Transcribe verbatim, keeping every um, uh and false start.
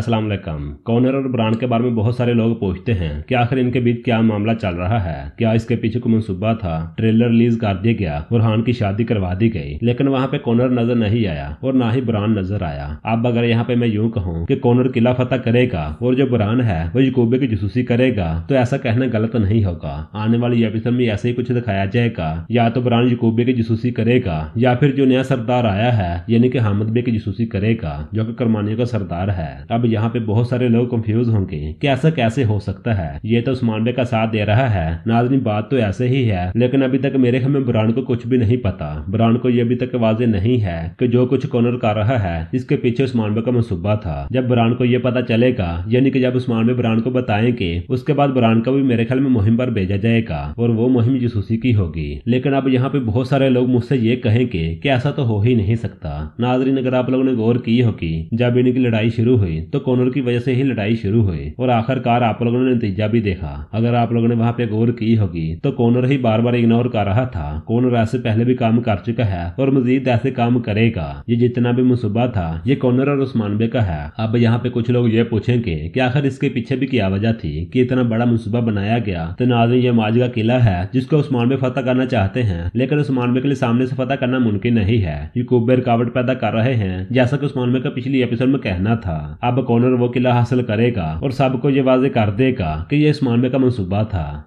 अस्सलाम वालेकुम। कॉनर और ब्रांड के बारे में बहुत सारे लोग पूछते हैं कि आखिर इनके बीच क्या मामला चल रहा है, क्या इसके पीछे कोई मंसूबा था। ट्रेलर रिलीज कर दिया गया, बुरहान की शादी करवा दी गई, लेकिन वहाँ पे कॉनर नजर नहीं आया और ना ही बुरहान नजर आया। अब अगर यहाँ पे मैं यूं कहूँ कि कॉनर किला फतह करेगा और जो बुरहान है वो याकूबे की जासूसी करेगा, तो ऐसा कहना गलत नहीं होगा। आने वाली एपिसोड में ऐसे ही कुछ दिखाया जाएगा, या तो बुरहान याकूबे की जासूसी करेगा या फिर जो नया सरदार आया है यानी कि हामिद बे की जासूसी करेगा, जो कि करमानियों का सरदार है। अब यहाँ पे बहुत सारे लोग कंफ्यूज होंगे कि ऐसा कैसे हो सकता है, ये तो उस्मान बे का साथ दे रहा है। नाज़रीन, बात तो ऐसे ही है, लेकिन अभी तक मेरे ख्याल में बुरहान को कुछ भी नहीं पता। बुरहान को ये अभी तक वाजे नहीं है कि जो कुछ कॉनर कर रहा है इसके पीछे उस्मान बे का मंसूबा था। जब बुरहान को ये पता चलेगा, यानी कि जब उस्मान बे बुरहान को बताएंगे, उसके बाद बुरहान को भी मेरे ख्याल में मुहिम पर भेजा जाएगा और वो मुहिम जासूसी की होगी। लेकिन अब यहाँ पे बहुत सारे लोग मुझसे ये कहेंगे कि ऐसा तो हो ही नहीं सकता। नाज़रीन, अगर आप लोगों ने गौर की होगी, जब इनकी लड़ाई शुरू हुई तो कॉनर की वजह से ही लड़ाई शुरू हुई और आखिरकार आप लोगों ने नतीजा भी देखा। अगर आप लोगों ने वहां पे गौर की होगी तो कॉनर ही बार बार इग्नोर कर रहा था। कॉनर ऐसे पहले भी काम कर चुका है और मजीद ऐसे काम करेगा। ये जितना भी मंसूबा था ये कॉनर और उस्मान बे का है। अब यहाँ पे कुछ लोग ये पूछेंगे कि आखिर इसके पीछे भी क्या वजह थी कि इतना बड़ा मंसूबा बनाया गया। तो नाज़रीन, ये माज का किला है जिसको उस्मान बे फतह करना चाहते हैं, लेकिन उस्मान बे के लिए सामने से फतह करना मुमकिन नहीं है। याकूब रुकावट पैदा कर रहे हैं, जैसा कि उस्मान बे का पिछली एपिसोड में कहना था। अब कॉनर वो किला हासिल करेगा और सबको ये वाजे कर देगा कि ये उस्मान बे का मंसूबा था।